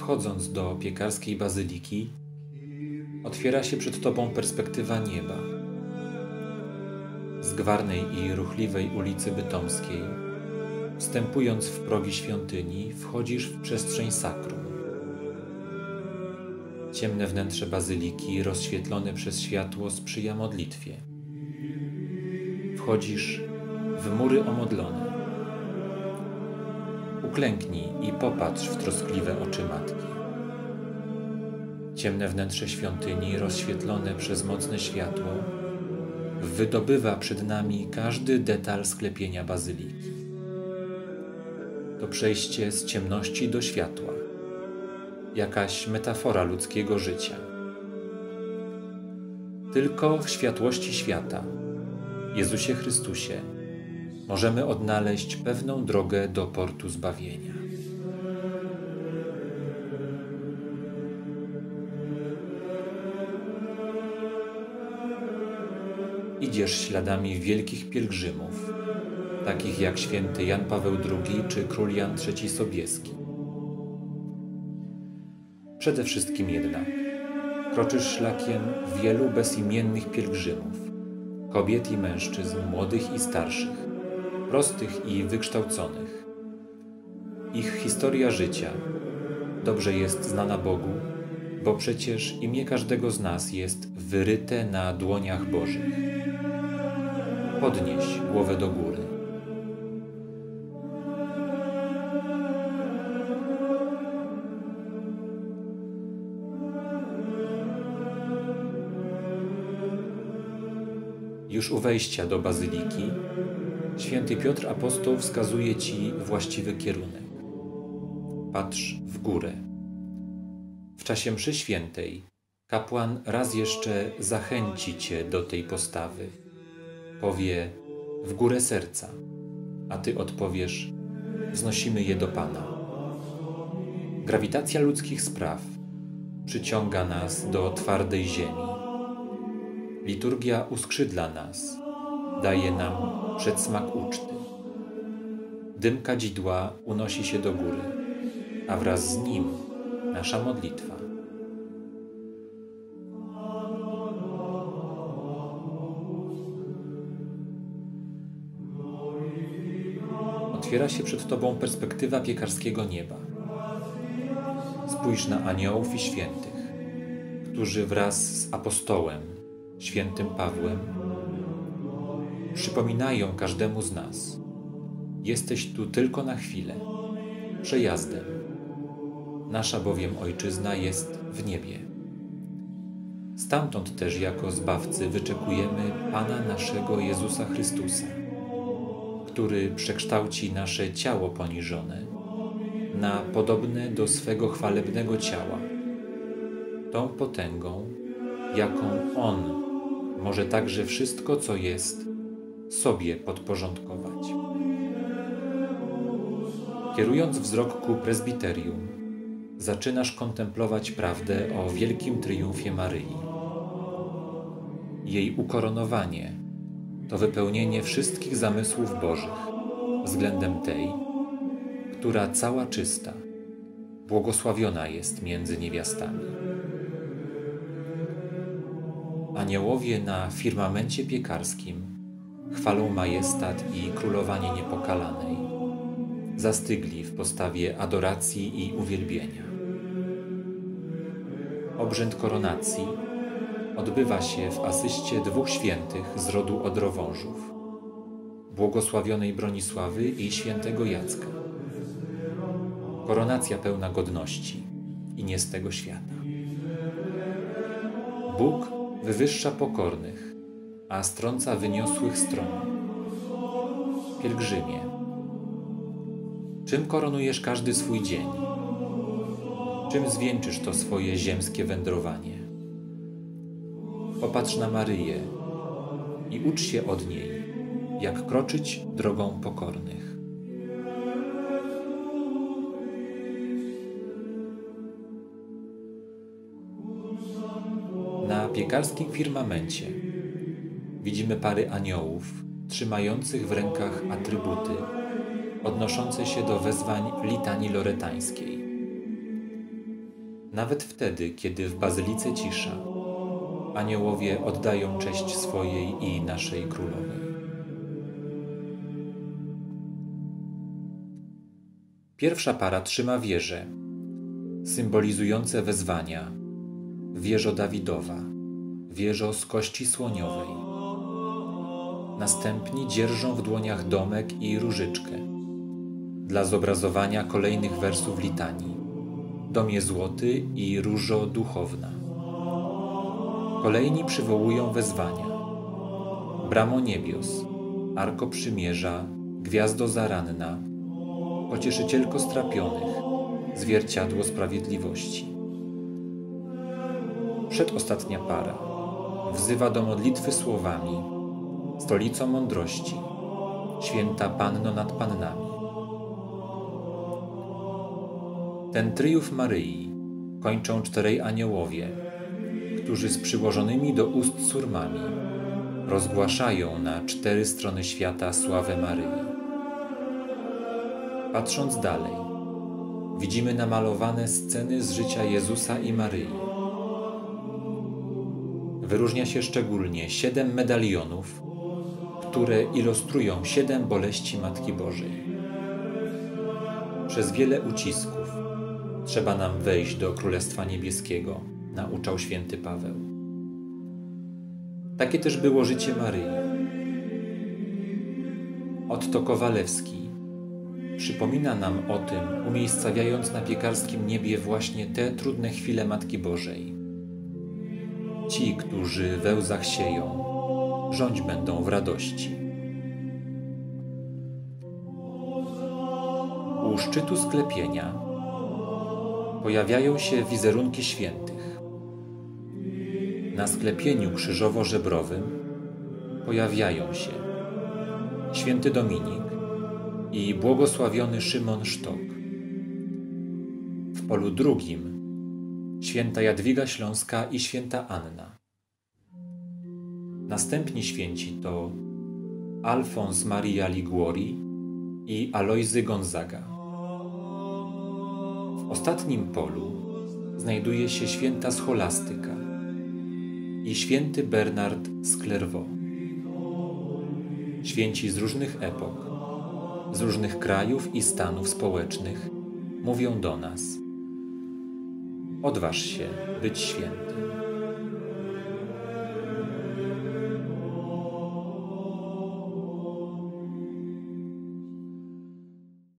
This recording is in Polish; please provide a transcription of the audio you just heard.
wchodząc do piekarskiej bazyliki, otwiera się przed tobą perspektywa nieba. Z gwarnej i ruchliwej ulicy Bytomskiej, wstępując w progi świątyni, wchodzisz w przestrzeń sakrum. Ciemne wnętrze bazyliki, rozświetlone przez światło, sprzyja modlitwie. Wchodzisz w mury omodlone. Uklęknij i popatrz w troskliwe oczy Matki. Ciemne wnętrze świątyni, rozświetlone przez mocne światło, wydobywa przed nami każdy detal sklepienia bazyliki. To przejście z ciemności do światła, jakaś metafora ludzkiego życia. Tylko w światłości świata, Jezusie Chrystusie, możemy odnaleźć pewną drogę do portu zbawienia. Idziesz śladami wielkich pielgrzymów, takich jak święty Jan Paweł II czy król Jan III Sobieski. Przede wszystkim jednak kroczysz szlakiem wielu bezimiennych pielgrzymów, kobiet i mężczyzn, młodych i starszych, prostych i wykształconych. Ich historia życia dobrze jest znana Bogu, bo przecież imię każdego z nas jest wyryte na dłoniach Bożych. Podnieś głowę do góry. Już u wejścia do bazyliki święty Piotr Apostoł wskazuje ci właściwy kierunek. Patrz w górę. W czasie mszy świętej kapłan raz jeszcze zachęci cię do tej postawy. Powie: w górę serca, a ty odpowiesz: wznosimy je do Pana. Grawitacja ludzkich spraw przyciąga nas do twardej ziemi. Liturgia uskrzydla nas, daje nam przedsmak uczty. Dym kadzidła unosi się do góry, a wraz z nim nasza modlitwa. Otwiera się przed tobą perspektywa piekarskiego nieba. Spójrz na aniołów i świętych, którzy wraz z apostołem, świętym Pawłem, przypominają każdemu z nas: jesteś tu tylko na chwilę, przejazdem. Nasza bowiem Ojczyzna jest w niebie. Stamtąd też jako Zbawcy wyczekujemy Pana naszego Jezusa Chrystusa, który przekształci nasze ciało poniżone na podobne do swego chwalebnego ciała, tą potęgą, jaką On może także wszystko, co jest, sobie podporządkować. Kierując wzrok ku prezbiterium, zaczynasz kontemplować prawdę o wielkim triumfie Maryi. Jej ukoronowanie to wypełnienie wszystkich zamysłów Bożych względem tej, która cała czysta, błogosławiona jest między niewiastami. Aniołowie na firmamencie piekarskim chwalą majestat i królowanie niepokalanej. Zastygli w postawie adoracji i uwielbienia. Obrzęd koronacji odbywa się w asyście dwóch świętych z rodu Odrowążów, błogosławionej Bronisławy i świętego Jacka. Koronacja pełna godności i nie z tego świata. Bóg wywyższa pokornych, a strąca wyniosłych stron. Pielgrzymie, czym koronujesz każdy swój dzień? Czym zwieńczysz to swoje ziemskie wędrowanie? Popatrz na Maryję i ucz się od niej, jak kroczyć drogą pokornych. Na piekarskim firmamencie widzimy pary aniołów trzymających w rękach atrybuty odnoszące się do wezwań litanii loretańskiej. Nawet wtedy, kiedy w bazylice cisza, aniołowie oddają cześć swojej i naszej Królowej. Pierwsza para trzyma wieże, symbolizujące wezwania: wieżo Dawidowa, wieżo z kości słoniowej. Następni dzierżą w dłoniach domek i różyczkę dla zobrazowania kolejnych wersów litanii: domie złoty i różo duchowna. Kolejni przywołują wezwania: bramo niebios, arko przymierza, gwiazdo zaranna, pocieszycielko strapionych, zwierciadło sprawiedliwości. Przedostatnia para wzywa do modlitwy słowami: stolico mądrości, święta Panno nad pannami. Ten tryumf Maryi kończą 4 aniołowie, którzy z przyłożonymi do ust surmami rozgłaszają na 4 strony świata sławę Maryi. Patrząc dalej, widzimy namalowane sceny z życia Jezusa i Maryi. Wyróżnia się szczególnie 7 medalionów, które ilustrują 7 boleści Matki Bożej. Przez wiele ucisków trzeba nam wejść do Królestwa Niebieskiego, nauczał święty Paweł. Takie też było życie Maryi. Otto Kowalewski przypomina nam o tym, umiejscawiając na piekarskim niebie właśnie te trudne chwile Matki Bożej. Ci, którzy we łzach sieją, rządź będą w radości. U szczytu sklepienia pojawiają się wizerunki świętych. Na sklepieniu krzyżowo-żebrowym pojawiają się święty Dominik i błogosławiony Szymon Sztok. W polu drugim święta Jadwiga Śląska i święta Anna. Następni święci to Alfons Maria Liguori i Alojzy Gonzaga. W ostatnim polu znajduje się święta Scholastyka i święty Bernard z Clairvaux. Święci z różnych epok, z różnych krajów i stanów społecznych mówią do nas: odważ się być świętym.